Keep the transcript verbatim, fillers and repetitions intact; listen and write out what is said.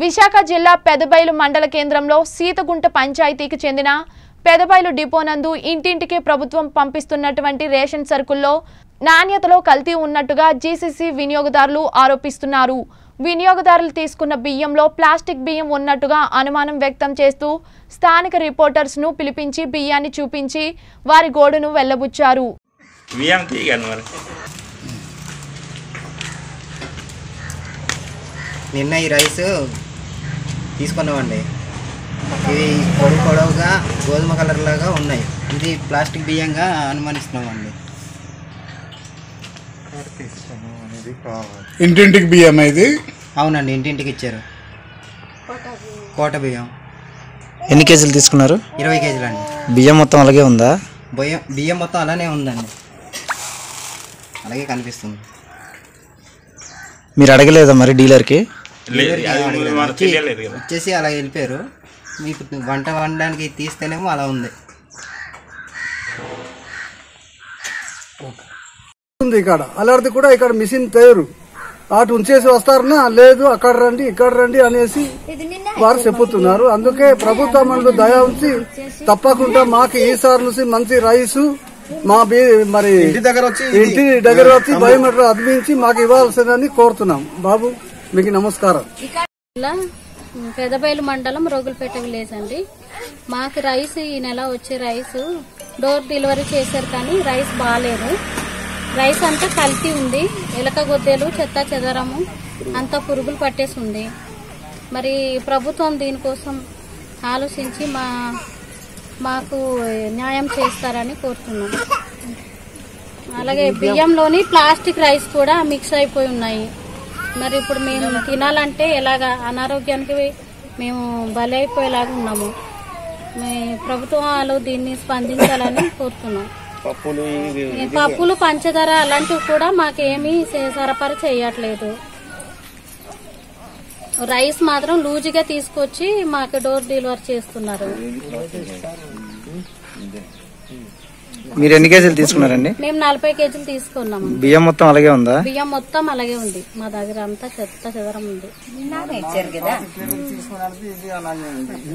విశాఖ జిల్లా పెదబైలు మండల కేంద్రంలో సీతగుంట పంచాయతీకి చెందిన పెదబైలు డిపో నందు ఇంటింటికి ప్రభుత్వం పంపిస్తున్నటువంటి రేషన్ సరుకుల్లో నాణ్యతలో కల్తీ ఉన్నట్టుగా జీసీసీ వినియోగదారులు ఆరోపిస్తున్నారు. వినియోగదారులు తీసుకున్న బియ్యంలో ప్లాస్టిక్ బియ్యం ఉన్నట్టుగా అనుమానం వ్యక్తం చేస్తూ స్థానిక రిపోర్టర్స్ ను పిలిపించి బియ్యాన్ని చూపించి వారి గోడును వెల్లబుచ్చారు. నిన్న ఈ రైస్ తీసుకున్నామండి. ఇవి పొడవు పొడవుగా గోధుమ కలర్ లాగా ఉన్నాయి. ఇది ప్లాస్టిక్ బియ్యంగా అనుమానిస్తున్నామండి. ఇంటింటికి బియ్యం ఇది? అవునండి, ఇంటింటికి ఇచ్చారు. కోట బియ్యం. ఎన్ని కేజీలు తీసుకున్నారు? ఇరవై కేజీలు అండి. బియ్యం మొత్తం అలాగే ఉందా? బియ్యం బియ్యం మొత్తం అలానే ఉందండి, అలాగే కనిపిస్తుంది. మీరు అడగలేదా మరి డీలర్కి? వచ్చేసి అలా వెళ్ళిపోయారు. మీకు వంట వండడానికి తీస్తేనేమో అలా ఉంది. ఇక్కడ అలాంటిది కూడా ఇక్కడ మిషన్ తయారు అటు ఉంచేసి వస్తారనా, లేదు అక్కడ రండి ఇక్కడ రండి అనేసి వారు చెప్పుతున్నారు. అందుకే ప్రభుత్వం మనకు దయ ఉంచి తప్పకుండా మాకు ఈసారి నుంచి మంచి రైసు మా మరి ఇంటి దగ్గర వచ్చి ఇంటి దగ్గర వచ్చి బయోమెట్రిక్ అదిమించి మాకు ఇవ్వాల్సిందని కోరుతున్నాం. బాబు మీకు నమస్కారం. పెదబైలు మండలం రోగులపేట విలేజ్ అండి. మాకు రైస్ ఈ నెల వచ్చే రైస్ డోర్ డెలివరీ చేశారు, కానీ రైస్ బాగాలేదు. రైస్ అంతా కల్తీ ఉంది. ఎలక గొద్దెలు, చెత్త చెదరము అంతా పురుగులు పట్టేసి ఉంది. మరి ప్రభుత్వం దీనికోసం ఆలోచించి మా మాకు న్యాయం చేస్తారని కోరుతున్నాం. అలాగే బియ్యంలోని ప్లాస్టిక్ రైస్ కూడా మిక్స్ అయిపోయి ఉన్నాయి. మరి ఇప్పుడు మేము తినాలంటే ఎలాగా అనారోగ్యానికి మేము బలి అయిపోయేలాగా ఉన్నాము. ప్రభుత్వాలు దీన్ని స్పందించాలని కోరుతున్నాం. పప్పులు, పంచదార అలాంటివి కూడా మాకేమీ సరఫరా చేయట్లేదు. రైస్ మాత్రం లూజుగా తీసుకొచ్చి మాకు డోర్ డెలివరీ చేస్తున్నారు. మీరు ఎన్ని కేజీలు తీసుకున్నారండి? మేము నలభై కేజీలు తీసుకున్నాము. బియ్యం మొత్తం అలాగే ఉందా? బియ్యం మొత్తం అలాగే ఉంది. మా దగ్గర అంతా చెత్త చెదరం ఉంది.